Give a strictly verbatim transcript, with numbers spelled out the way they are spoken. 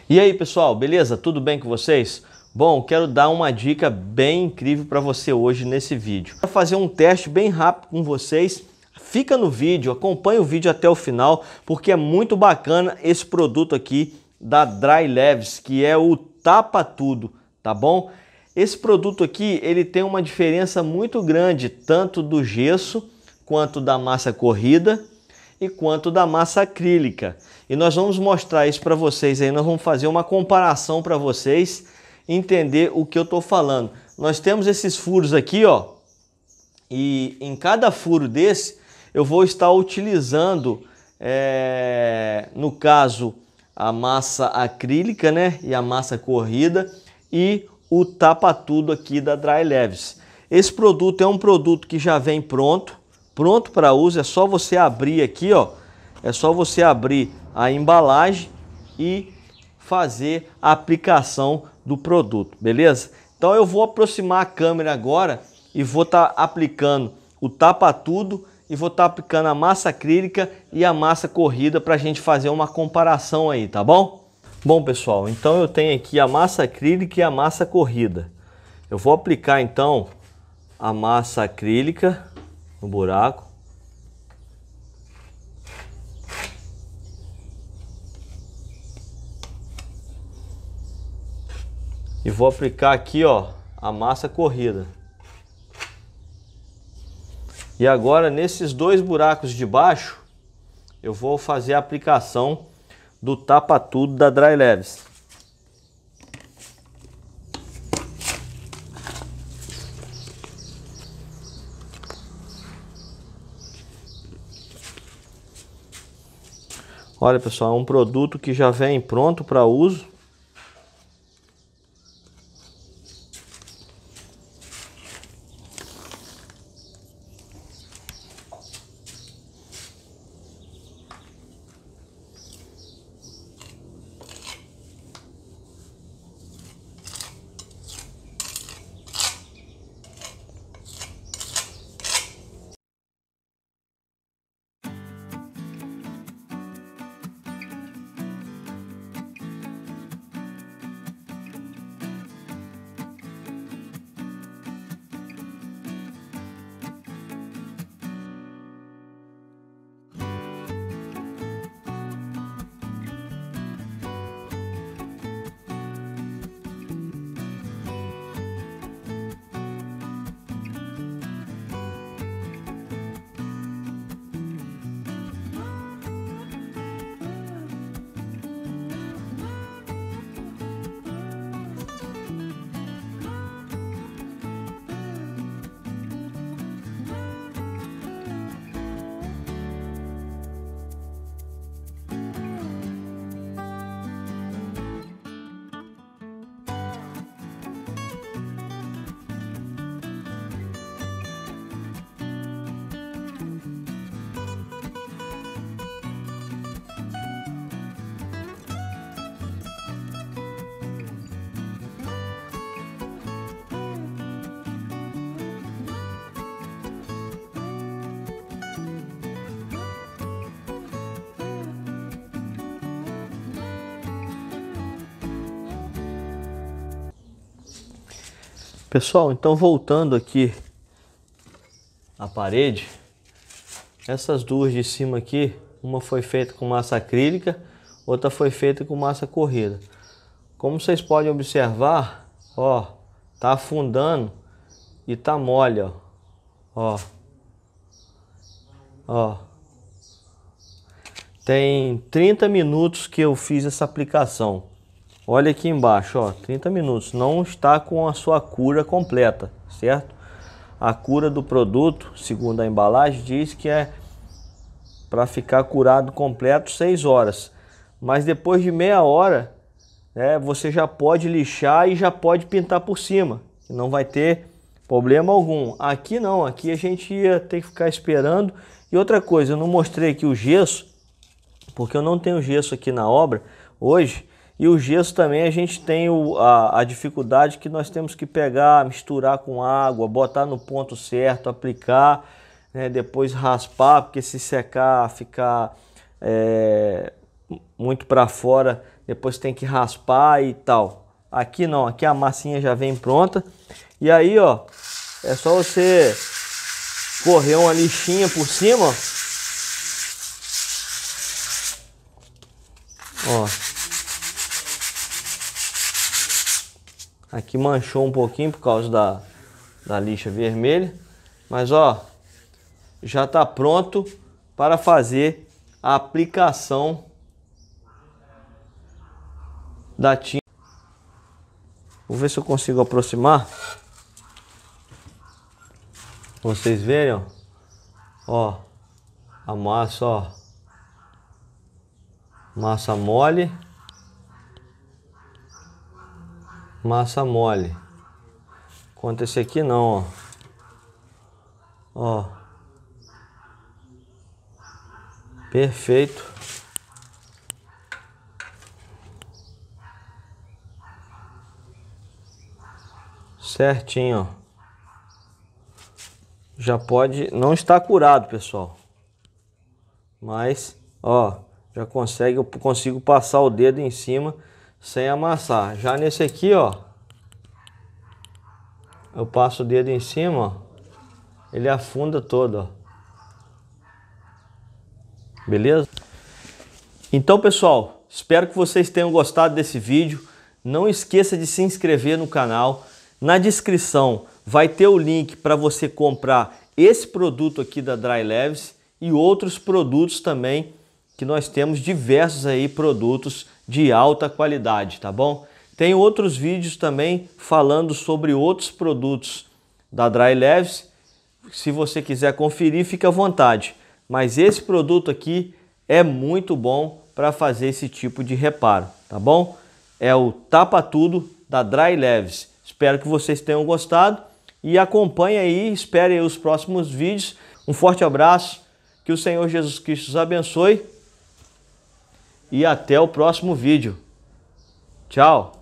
E aí pessoal, beleza? Tudo bem com vocês? Bom, quero dar uma dica bem incrível para você hoje nesse vídeo. Vou fazer um teste bem rápido com vocês. Fica no vídeo, acompanhe o vídeo até o final, porque é muito bacana esse produto aqui da Dry Leves, que é o Tapa Tudo, tá bom? Esse produto aqui, ele tem uma diferença muito grande, tanto do gesso, quanto da massa corrida e quanto da massa acrílica. E nós vamos mostrar isso para vocês aí, nós vamos fazer uma comparação para vocês entender o que eu estou falando. Nós temos esses furos aqui, ó, e em cada furo desse eu vou estar utilizando, é, no caso, a massa acrílica, né, e a massa corrida e o Tapa Tudo aqui da Dry Leves. Esse produto é um produto que já vem pronto, pronto para uso, é só você abrir aqui, ó, é só você abrir a embalagem e fazer a aplicação do produto, beleza? Então eu vou aproximar a câmera agora e vou estar tá aplicando o Tapa Tudo e vou estar tá aplicando a massa acrílica e a massa corrida para a gente fazer uma comparação aí, tá bom? Bom pessoal, então eu tenho aqui a massa acrílica e a massa corrida. Eu vou aplicar então a massa acrílica no buraco. E vou aplicar aqui, ó, a massa corrida. E agora nesses dois buracos de baixo, eu vou fazer a aplicação do Tapa Tudo da Dry Leves. Olha pessoal, é um produto que já vem pronto para uso. Pessoal, então voltando aqui à parede, essas duas de cima aqui, uma foi feita com massa acrílica, outra foi feita com massa corrida. Como vocês podem observar, ó, tá afundando e tá mole, ó, ó, ó. Tem trinta minutos que eu fiz essa aplicação. Olha aqui embaixo, ó, trinta minutos, não está com a sua cura completa, certo? A cura do produto, segundo a embalagem, diz que é para ficar curado completo seis horas. Mas depois de meia hora, né, você já pode lixar e já pode pintar por cima. Não vai ter problema algum. Aqui não, aqui a gente ia ter que ficar esperando. E outra coisa, eu não mostrei aqui o gesso, porque eu não tenho gesso aqui na obra hoje. E o gesso também a gente tem o, a, a dificuldade que nós temos que pegar, misturar com água, botar no ponto certo, aplicar, né, depois raspar, porque se secar, ficar é, muito para fora, depois tem que raspar e tal. Aqui não, aqui a massinha já vem pronta. E aí, ó, é só você correr uma lixinha por cima, ó. Aqui manchou um pouquinho por causa da, da lixa vermelha, mas ó, já está pronto para fazer a aplicação da tinta. Vou ver se eu consigo aproximar, vocês verem, ó, ó, a massa, ó, massa mole. Massa mole. Quanto esse aqui não, ó. Ó. Perfeito. Certinho, ó. Já pode, não está curado, pessoal. Mas, ó, já consegue, eu consigo passar o dedo em cima sem amassar. Já nesse aqui, ó, eu passo o dedo em cima, ó, ele afunda todo, ó. Beleza? Então, pessoal, espero que vocês tenham gostado desse vídeo. Não esqueça de se inscrever no canal. Na descrição vai ter o link para você comprar esse produto aqui da Dry Leves e outros produtos também, que nós temos diversos aí produtos de alta qualidade, tá bom? Tem outros vídeos também falando sobre outros produtos da Dry Leves. Se você quiser conferir, fica à vontade. Mas esse produto aqui é muito bom para fazer esse tipo de reparo, tá bom? É o Tapa Tudo da Dry Leves. Espero que vocês tenham gostado e acompanhe aí, espere aí os próximos vídeos. Um forte abraço, que o Senhor Jesus Cristo os abençoe e até o próximo vídeo. Tchau!